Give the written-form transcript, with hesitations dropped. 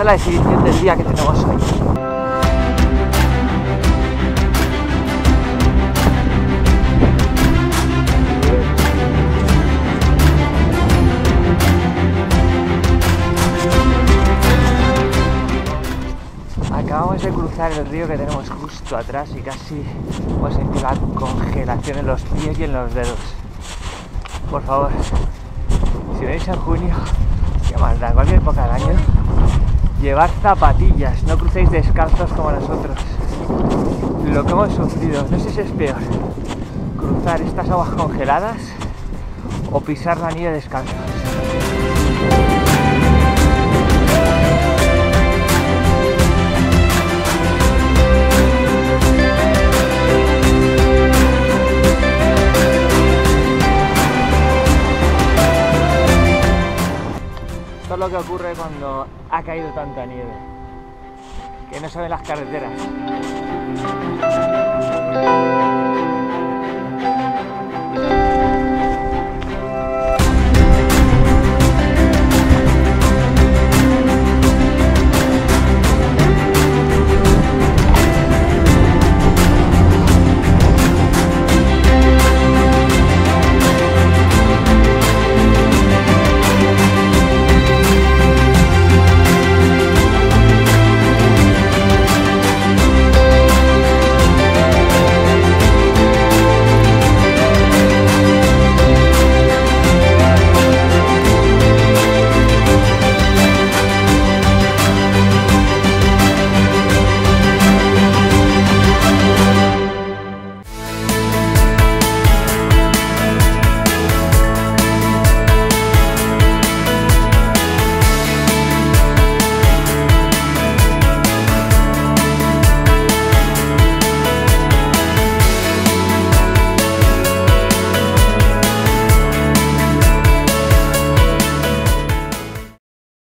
a la definición del día que tenemos hoy. Acabamos de cruzar el río que tenemos justo atrás y casi hemos sentido la congelación en los pies y en los dedos. Por favor, si venís en junio, que más da, cualquier época del año, llevar zapatillas, no crucéis descalzos como nosotros. Lo que hemos sufrido, no sé si es peor, cruzar estas aguas congeladas o pisar la nieve descalzos. Esto es lo que ocurre cuando ha caído tanta nieve, que no se ven las carreteras.